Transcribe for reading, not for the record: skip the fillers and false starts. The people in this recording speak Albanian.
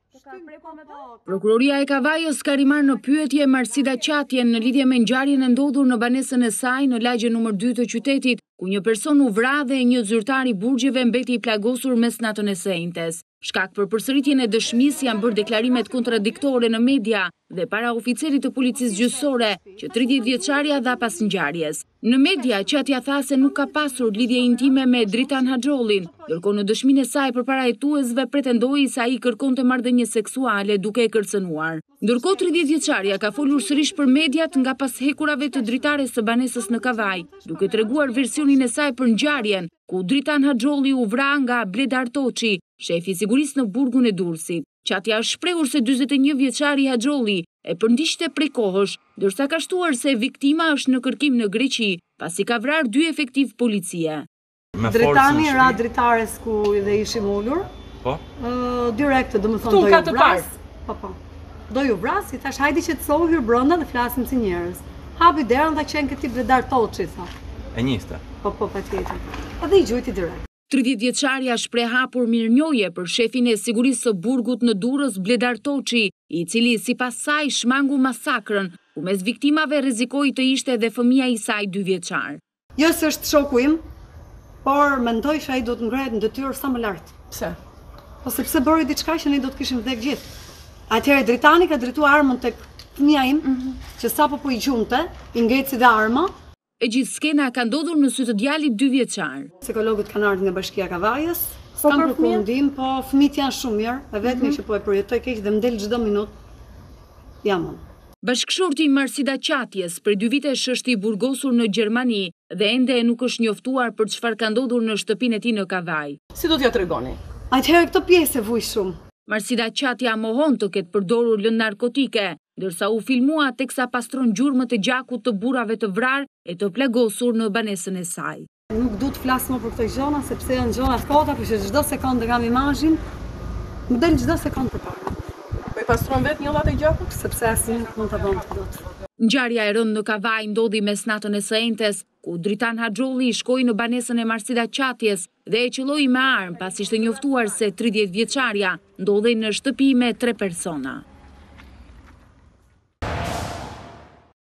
Prokuroria e Kavajës ka rimar në pyetje Marsida Qatjen në lidhje me ngjarjen e ndodhur në banesën e saj në lagjen nr. 2 të qytetit, ku një person u vra dhe një zyrtar i burgjeve mbeti i plagosur mes natën e sejntes. Shkak për përsëritjen e dëshmisë janë bërë deklarimet kontradiktore në media dhe para oficerit të policisë gjyqësore që 30 vjeçaria dha pas ngjarjes. Në media, Qatja tha se nuk ka pasur lidhje intime me Dritan Haxhollin, ndërkohë në dëshminë e saj përpara hetuesve pretendoi se ai kërkonte marrëdhënie seksuale duke e kërcënuar. Ndërkohë 30 vjeçaria ka folur sërish për mediat nga pas hekurave të dritares së banesës në Kavaj, duke treguar versionin e saj për ngjarjen, ku Dritan Haxholli u vra nga Bledar Toçi, shefi i sigurisë në burgun e Durrësit. Qatja është shprehur se 41 vjeçari Haxholli e përndiqte prej kohësh, ndërsa ka shtuar se viktima është në kërkim në Greqi, pasi ka vrarë 2 efektiv policie. Dritani ra dritares ku dhe ishim ulur. Po? Direkt, domethënë do ju vras. Po. Do ju vras, i thash hajde që të sohu hyr brenda dhe flasim si njerëz. Hapi derën dhe qenë këtij Bledar Toçi, tha. E njiste? Po, patjetër. Edhe i gjujti direkt. 30 vjeçaria shpreh hapur mirënjohje për shefin e sigurisë së burgut në Durrës Bledar Toçi, i cili sipas saj shmangu masakrën, ku mes viktimave rrezikoi të ishte edhe fëmia i saj 2 vjeçar. Jo se është shoku im, por mendoj se ai do të ngrehet në detyrë sa më lart. Pse? Po sepse bëri diçka që ne do të kishim vdekë gjithë. Atëherë Dritani ka drejtuar armën tek fëmia im, që sapo po i gjunte, i ngeci dhe arma. E gjithë skena ka ndodhur në sy të djalit 2 vjeçar. Psikologët kanë ardhur nga Bashkia e Kavajës, s'kan përfundim, po fëmijët janë shumë mirë, e vetmi që po e përjetoj keq dhe m'del çdo minutë jam unë. Bashkëshorti Marsida Qatjes për 2 vite është i burgosur në Gjermani dhe ende nuk është njoftuar për çfarë ka ndodhur në shtëpinë e tij në Kavaj. Si do t'ja tregoni? Atëherë këtë pjesë e vuj shumë. Marsida Qatja mohon të ketë përdorur lëndë narkotike, ndërsa u filmua teksa pastron gjurmët e gjakut të burrave të vrarë e të plagosur në banesën e saj. Nuk du të flas më për këto gjëra sepse janë gjëra të kota, por që çdo sekondë kam imazhin, më del çdo sekondë përpara. Po i pastron vetë njëllat e gjakut? Sepse asnjë nuk mund ta bënte dot. Ngjarja e rëndë në Kavaj ndodhi mes natën e sëntes, ku Dritan Haxholli shkoi në banesën e Marsida Qatjes dhe e qelloi me armë pasi ishte njoftuar se 30 vjeçaria ndodhej në shtëpi me 3 persona.